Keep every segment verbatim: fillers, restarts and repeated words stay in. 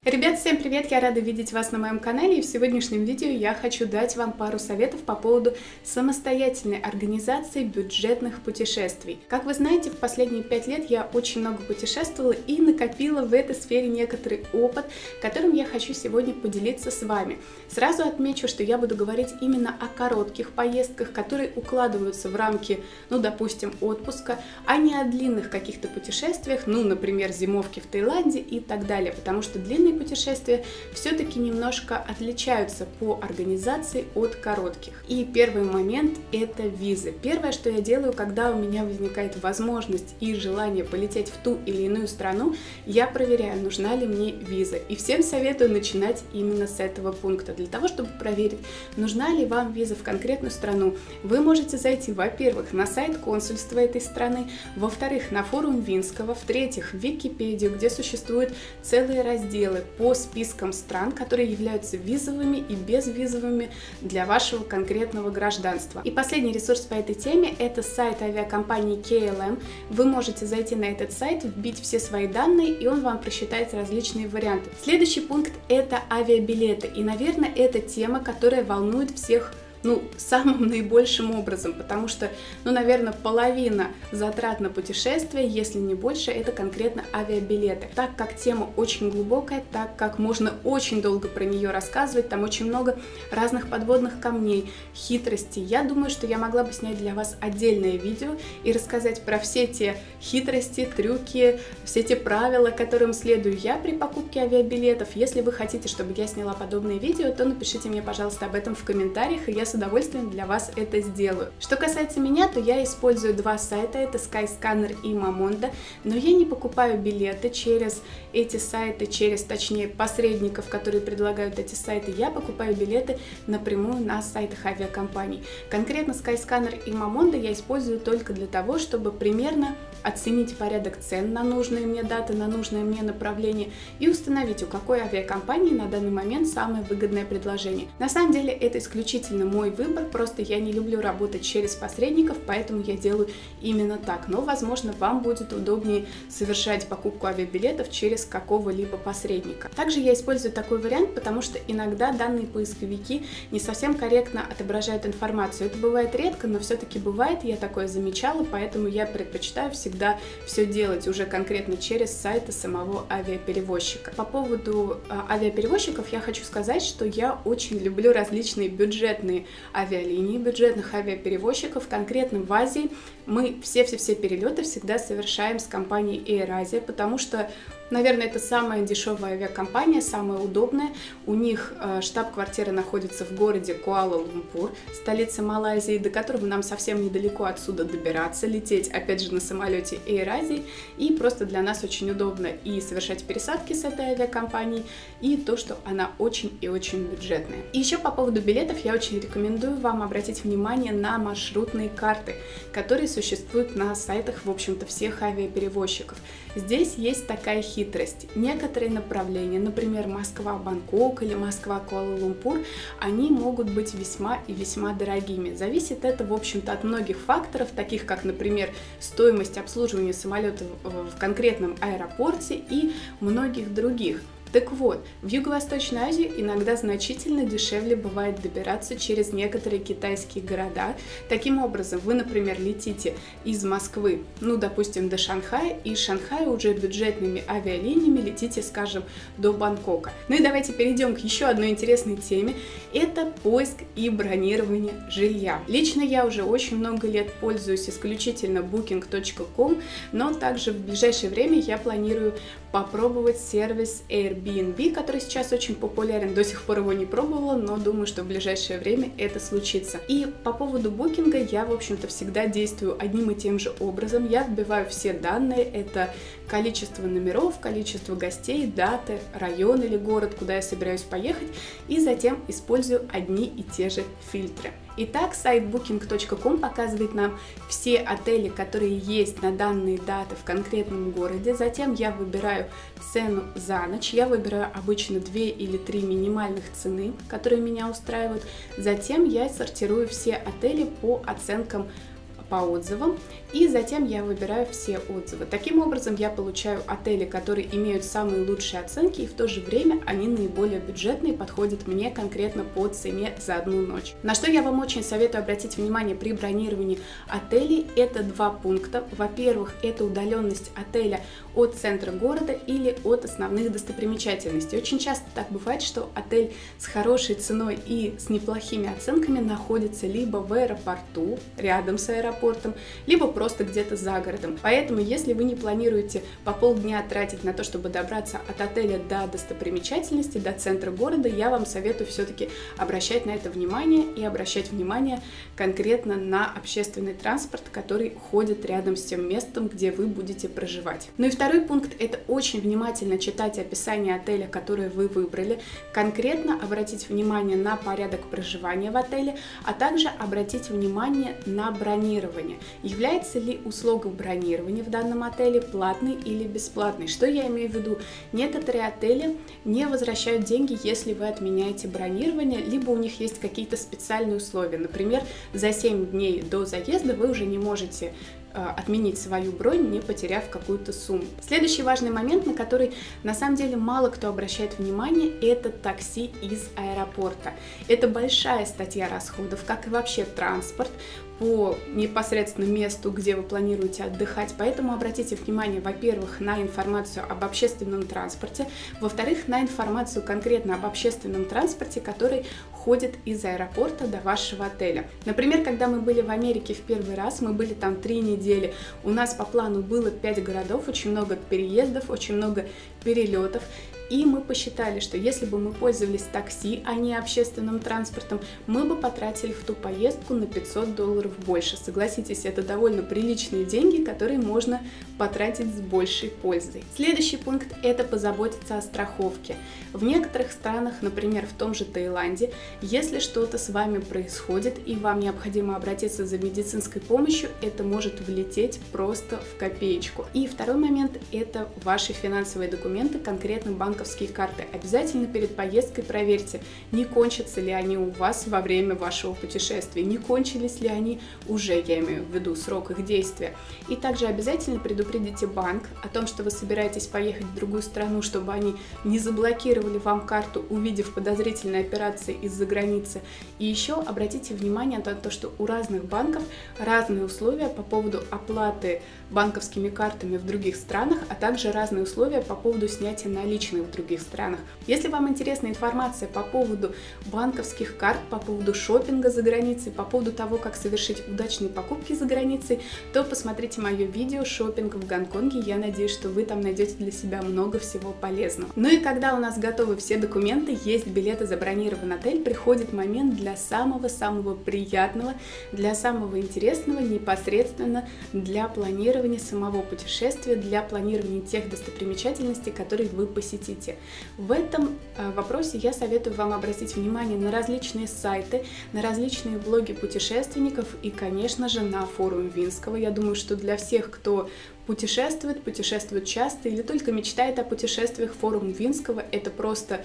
Ребят, всем привет! Я рада видеть вас на моем канале, и в сегодняшнем видео я хочу дать вам пару советов по поводу самостоятельной организации бюджетных путешествий. Как вы знаете, в последние пять лет я очень много путешествовала и накопила в этой сфере некоторый опыт, которым я хочу сегодня поделиться с вами. Сразу отмечу, что я буду говорить именно о коротких поездках, которые укладываются в рамки, ну, допустим, отпуска, а не о длинных каких-то путешествиях, ну, например, зимовки в Таиланде и так далее, потому что длинные путешествия все-таки немножко отличаются по организации от коротких. И первый момент – это визы. Первое, что я делаю, когда у меня возникает возможность и желание полететь в ту или иную страну, я проверяю, нужна ли мне виза. И всем советую начинать именно с этого пункта. Для того, чтобы проверить, нужна ли вам виза в конкретную страну, вы можете зайти, во-первых, на сайт консульства этой страны, во-вторых, на форум Винского, в-третьих, в Википедию, где существуют целые разделы по спискам стран, которые являются визовыми и безвизовыми для вашего конкретного гражданства. И последний ресурс по этой теме – это сайт авиакомпании кей эл эм. Вы можете зайти на этот сайт, вбить все свои данные, и он вам просчитает различные варианты. Следующий пункт – это авиабилеты. И, наверное, это тема, которая волнует всех, ну, самым наибольшим образом, потому что, ну, наверное, половина затрат на путешествие, если не больше, это конкретно авиабилеты. Так как тема очень глубокая, так как можно очень долго про нее рассказывать, там очень много разных подводных камней, хитростей. Я думаю, что я могла бы снять для вас отдельное видео и рассказать про все те хитрости, трюки, все те правила, которым следую я при покупке авиабилетов. Если вы хотите, чтобы я сняла подобное видео, то напишите мне, пожалуйста, об этом в комментариях, и я с удовольствием для вас это сделаю. Что касается меня, то я использую два сайта, это Skyscanner и Momondo, но я не покупаю билеты через эти сайты, через, точнее, посредников, которые предлагают эти сайты. Я покупаю билеты напрямую на сайтах авиакомпаний. Конкретно Skyscanner и Momondo я использую только для того, чтобы примерно оценить порядок цен на нужные мне даты, на нужное мне направление и установить, у какой авиакомпании на данный момент самое выгодное предложение. На самом деле это исключительно мой выбор, просто я не люблю работать через посредников, поэтому я делаю именно так. Но, возможно, вам будет удобнее совершать покупку авиабилетов через какого-либо посредника. Также я использую такой вариант, потому что иногда данные поисковики не совсем корректно отображают информацию. Это бывает редко, но все-таки бывает, я такое замечала, поэтому я предпочитаю всегда всегда все делать уже конкретно через сайты самого авиаперевозчика. По поводу а, авиаперевозчиков я хочу сказать, что я очень люблю различные бюджетные авиалинии, бюджетных авиаперевозчиков. Конкретно в Азии мы все-все-все перелеты всегда совершаем с компанией AirAsia, потому что, наверное, это самая дешевая авиакомпания, самая удобная. У них э, штаб-квартира находится в городе Куала-Лумпур, столица Малайзии, до которого нам совсем недалеко отсюда добираться, лететь, опять же, на самолете AirAsia. И просто для нас очень удобно и совершать пересадки с этой авиакомпанией, и то, что она очень и очень бюджетная. И еще по поводу билетов я очень рекомендую вам обратить внимание на маршрутные карты, которые существуют на сайтах, в общем-то, всех авиаперевозчиков. Здесь есть такая хитрость. Некоторые направления, например, Москва-Бангкок или Москва-Куала-Лумпур, они могут быть весьма и весьма дорогими. Зависит это, в общем-то, от многих факторов, таких как, например, стоимость обслуживания самолета в конкретном аэропорте и многих других. Так вот, в Юго-Восточную Азию иногда значительно дешевле бывает добираться через некоторые китайские города. Таким образом, вы, например, летите из Москвы, ну, допустим, до Шанхая, и из Шанхая уже бюджетными авиалиниями летите, скажем, до Бангкока. Ну и давайте перейдем к еще одной интересной теме. Это поиск и бронирование жилья. Лично я уже очень много лет пользуюсь исключительно букинг точка ком, но также в ближайшее время я планирую попробовать сервис Airbnb, который сейчас очень популярен. До сих пор его не пробовала, но думаю, что в ближайшее время это случится. И по поводу букинга я, в общем-то, всегда действую одним и тем же образом. Я вбиваю все данные, это количество номеров, количество гостей, даты, район или город, куда я собираюсь поехать, и затем использую одни и те же фильтры. Итак, сайт букинг точка ком показывает нам все отели, которые есть на данные даты в конкретном городе. Затем я выбираю цену за ночь. Я выбираю обычно две или три минимальных цены, которые меня устраивают. Затем я сортирую все отели по оценкам по отзывам, и затем я выбираю все отзывы. Таким образом я получаю отели, которые имеют самые лучшие оценки, и в то же время они наиболее бюджетные, подходят мне конкретно по цене за одну ночь. На что я вам очень советую обратить внимание при бронировании отелей, это два пункта. Во-первых, это удаленность отеля от центра города или от основных достопримечательностей. Очень часто так бывает, что отель с хорошей ценой и с неплохими оценками находится либо в аэропорту, рядом с аэропортом, либо просто где-то за городом. Поэтому, если вы не планируете по полдня тратить на то, чтобы добраться от отеля до достопримечательности, до центра города, я вам советую все-таки обращать на это внимание и обращать внимание конкретно на общественный транспорт, который ходит рядом с тем местом, где вы будете проживать. Ну и второй пункт – это очень внимательно читать описание отеля, которое вы выбрали, конкретно обратить внимание на порядок проживания в отеле, а также обратить внимание на бронирование. Является ли услуга бронирования в данном отеле платной или бесплатной? Что я имею в виду? Некоторые отели не возвращают деньги, если вы отменяете бронирование, либо у них есть какие-то специальные условия. Например, за семь дней до заезда вы уже не можете отменить свою бронь, не потеряв какую-то сумму. Следующий важный момент, на который на самом деле мало кто обращает внимание, это такси из аэропорта. Это большая статья расходов, как и вообще транспорт по непосредственно месту, где вы планируете отдыхать. Поэтому обратите внимание, во-первых, на информацию об общественном транспорте, во-вторых, на информацию конкретно об общественном транспорте, который ходит из аэропорта до вашего отеля. Например, когда мы были в Америке в первый раз, мы были там три недели, у нас по плану было пять городов, очень много переездов, очень много перелетов. И мы посчитали, что если бы мы пользовались такси, а не общественным транспортом, мы бы потратили в ту поездку на пятьсот долларов больше. Согласитесь, это довольно приличные деньги, которые можно потратить с большей пользой. Следующий пункт – это позаботиться о страховке. В некоторых странах, например, в том же Таиланде, если что-то с вами происходит и вам необходимо обратиться за медицинской помощью, это может влететь просто в копеечку. И второй момент – это ваши финансовые документы, конкретно банк карты. Обязательно перед поездкой проверьте, не кончатся ли они у вас во время вашего путешествия, не кончились ли они уже, я имею в виду срок их действия. И также обязательно предупредите банк о том, что вы собираетесь поехать в другую страну, чтобы они не заблокировали вам карту, увидев подозрительные операции из-за границы. И еще обратите внимание на то, что у разных банков разные условия по поводу оплаты банковскими картами в других странах, а также разные условия по поводу снятия наличных в других странах. Если вам интересна информация по поводу банковских карт, по поводу шопинга за границей, по поводу того, как совершить удачные покупки за границей, то посмотрите мое видео «Шопинг в Гонконге». Я надеюсь, что вы там найдете для себя много всего полезного. Ну и когда у нас готовы все документы, есть билеты, забронирован отель, приходит момент для самого-самого приятного, для самого интересного, непосредственно для планирования самого путешествия, для планирования тех достопримечательностей, которые вы посетите. В этом вопросе я советую вам обратить внимание на различные сайты, на различные блоги путешественников и, конечно же, на форум Винского. Я думаю, что для всех, кто путешествует, путешествует часто или только мечтает о путешествиях, форум Винского – это просто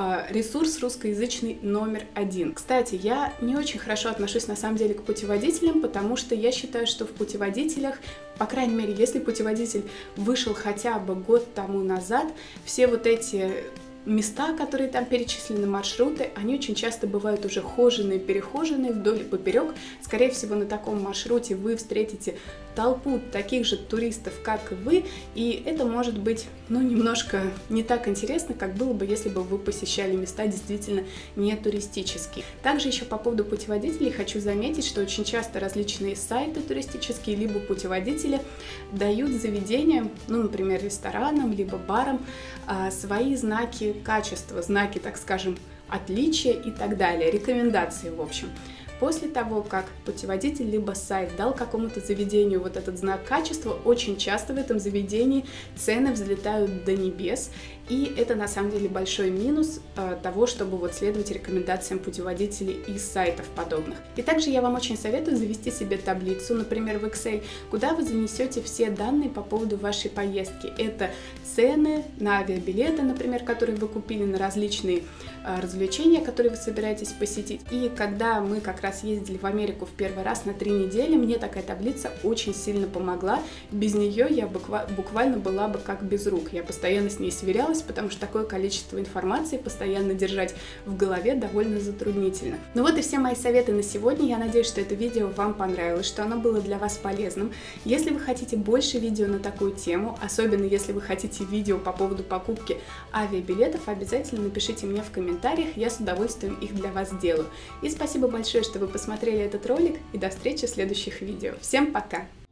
ресурс русскоязычный номер один. Кстати, я не очень хорошо отношусь на самом деле к путеводителям, потому что я считаю, что в путеводителях, по крайней мере, если путеводитель вышел хотя бы год тому назад, все вот эти места, которые там перечислены, маршруты, они очень часто бывают уже хоженые, перехоженные вдоль и поперек. Скорее всего, на таком маршруте вы встретите толпу таких же туристов, как и вы, и это может быть, ну, немножко не так интересно, как было бы, если бы вы посещали места действительно не туристические. Также еще по поводу путеводителей хочу заметить, что очень часто различные сайты туристические, либо путеводители дают заведениям, ну, например, ресторанам, либо барам, свои знаки качества, знаки, так скажем, отличия и так далее, рекомендации, в общем. После того, как путеводитель либо сайт дал какому-то заведению вот этот знак качества, очень часто в этом заведении цены взлетают до небес, и это на самом деле большой минус э, того, чтобы вот следовать рекомендациям путеводителей из сайтов подобных. И также я вам очень советую завести себе таблицу, например, в Excel, куда вы занесете все данные по поводу вашей поездки. Это цены на авиабилеты, например, которые вы купили, на различные э, развлечения, которые вы собираетесь посетить. И когда мы как раз раз ездили в Америку в первый раз на три недели, мне такая таблица очень сильно помогла. Без нее я буквально была бы как без рук. Я постоянно с ней сверялась, потому что такое количество информации постоянно держать в голове довольно затруднительно. Ну вот и все мои советы на сегодня. Я надеюсь, что это видео вам понравилось, что оно было для вас полезным. Если вы хотите больше видео на такую тему, особенно если вы хотите видео по поводу покупки авиабилетов, обязательно напишите мне в комментариях, я с удовольствием их для вас сделаю. И спасибо большое, что вы посмотрели этот ролик, и до встречи в следующих видео. Всем пока!